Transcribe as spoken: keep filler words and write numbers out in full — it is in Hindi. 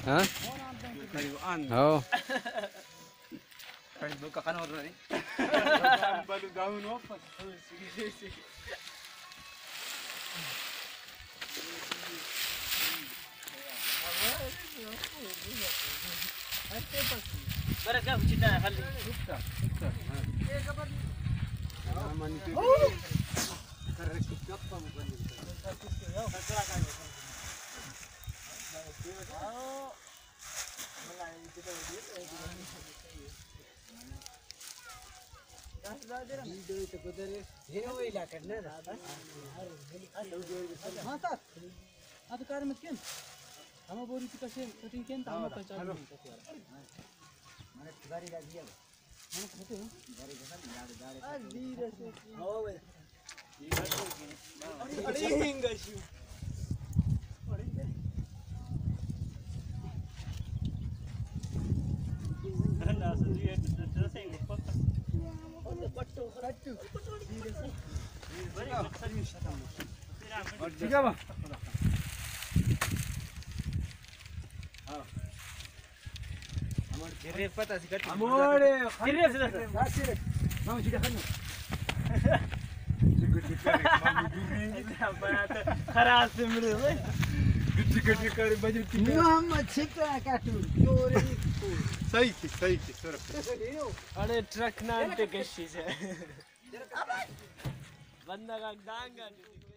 हाँ हो buka kan orang ni. Balu daun apa? Berat kau cinta kali. आता कार मत केन हम बोरी की कसे कटिंग केन ता हम पहचान नहीं कसे माने गाड़ी ला दिया माने कहते हो गाड़ी जैसा गाड़ी गाड़ी आ धीरे से हो बे अरे हिंगा शिव ना सजी ड्रेसिंग पट्टू पट्टू पट्टू धीरे से बड़ी सही शता और ठीक है बा हां हमर घेरे पता से कट हमर घेरे से सासी रे हम सीधा खाना गुड्डी करे मम्मी दूरी बड़ा तो खराब से मिले ओए गुड्डी गुड्डी करे बजे तीन हम छिपा काटू चोरी सही की सही की सर अरे ट्रक ना ते कैसी है बंदा का डांगा